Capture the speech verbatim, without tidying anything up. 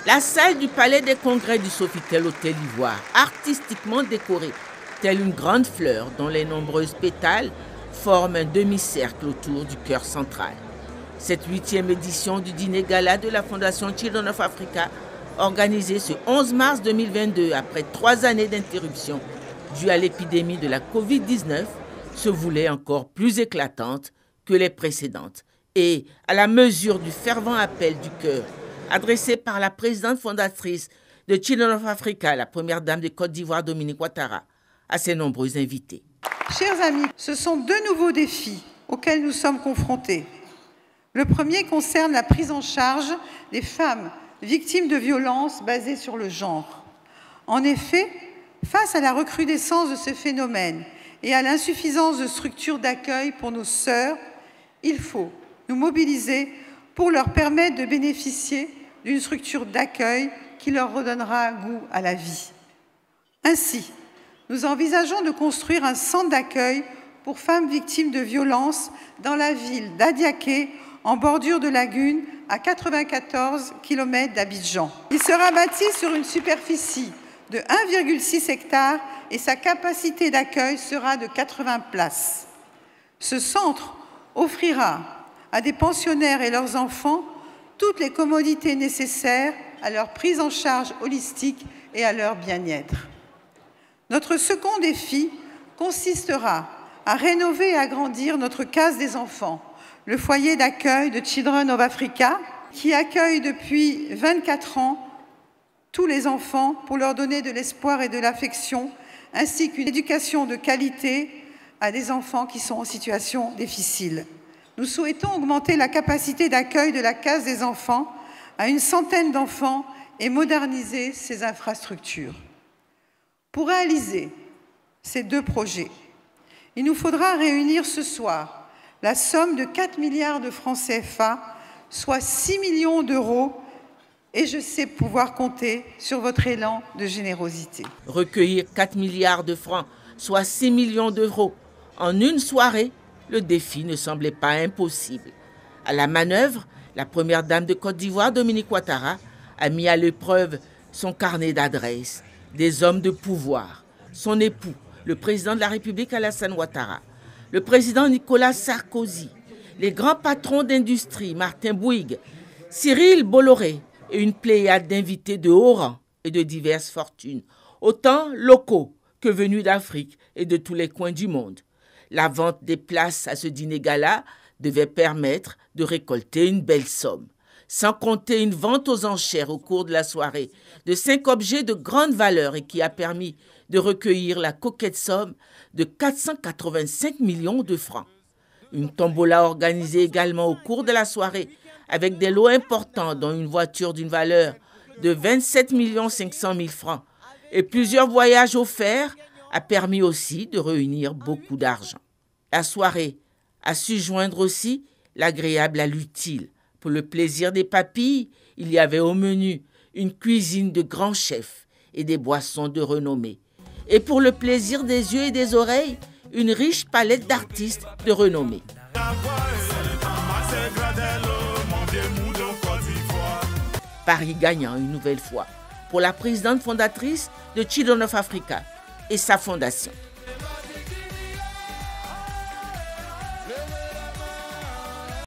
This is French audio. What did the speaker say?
La salle du Palais des Congrès du Sofitel Hôtel Ivoire, artistiquement décorée, telle une grande fleur dont les nombreuses pétales forment un demi-cercle autour du cœur central. Cette huitième édition du dîner gala de la Fondation Children of Africa, organisée ce onze mars deux mille vingt-deux après trois années d'interruption due à l'épidémie de la covid dix-neuf, se voulait encore plus éclatante que les précédentes et à la mesure du fervent appel du cœur adressé par la présidente fondatrice de Children of Africa, la première dame de Côte d'Ivoire, Dominique Ouattara, à ses nombreux invités. Chers amis, ce sont deux nouveaux défis auxquels nous sommes confrontés. Le premier concerne la prise en charge des femmes victimes de violences basées sur le genre. En effet, face à la recrudescence de ce phénomène et à l'insuffisance de structures d'accueil pour nos sœurs, il faut nous mobiliser pour leur permettre de bénéficier d'une structure d'accueil qui leur redonnera goût à la vie. Ainsi, nous envisageons de construire un centre d'accueil pour femmes victimes de violences dans la ville d'Adiaké, en bordure de lagune, à quatre-vingt-quatorze kilomètres d'Abidjan. Il sera bâti sur une superficie de un virgule six hectares et sa capacité d'accueil sera de quatre-vingts places. Ce centre offrira à des pensionnaires et leurs enfants toutes les commodités nécessaires à leur prise en charge holistique et à leur bien-être. Notre second défi consistera à rénover et agrandir notre case des enfants, le foyer d'accueil de Children of Africa, qui accueille depuis vingt-quatre ans tous les enfants pour leur donner de l'espoir et de l'affection, ainsi qu'une éducation de qualité à des enfants qui sont en situation difficile. Nous souhaitons augmenter la capacité d'accueil de la case des enfants à une centaine d'enfants et moderniser ses infrastructures. Pour réaliser ces deux projets, il nous faudra réunir ce soir la somme de quatre milliards de francs C F A, soit six millions d'euros, et je sais pouvoir compter sur votre élan de générosité. Recueillir quatre milliards de francs, soit six millions d'euros, en une soirée, le défi ne semblait pas impossible. À la manœuvre, la première dame de Côte d'Ivoire, Dominique Ouattara, a mis à l'épreuve son carnet d'adresses, des hommes de pouvoir, son époux, le président de la République Alassane Ouattara, le président Nicolas Sarkozy, les grands patrons d'industrie, Martin Bouygues, Cyril Bolloré et une pléiade d'invités de haut rang et de diverses fortunes, autant locaux que venus d'Afrique et de tous les coins du monde. La vente des places à ce dîner gala devait permettre de récolter une belle somme, sans compter une vente aux enchères au cours de la soirée de cinq objets de grande valeur et qui a permis de recueillir la coquette somme de quatre cent quatre-vingt-cinq millions de francs. Une tombola organisée également au cours de la soirée avec des lots importants dont une voiture d'une valeur de vingt-sept millions cinq cent mille francs et plusieurs voyages offerts a permis aussi de réunir beaucoup d'argent. La soirée a su joindre aussi l'agréable à l'utile. Pour le plaisir des papilles, il y avait au menu une cuisine de grands chefs et des boissons de renommée. Et pour le plaisir des yeux et des oreilles, une riche palette d'artistes de renommée. Paris gagnant une nouvelle fois pour la présidente fondatrice de Children of Africa et sa fondation.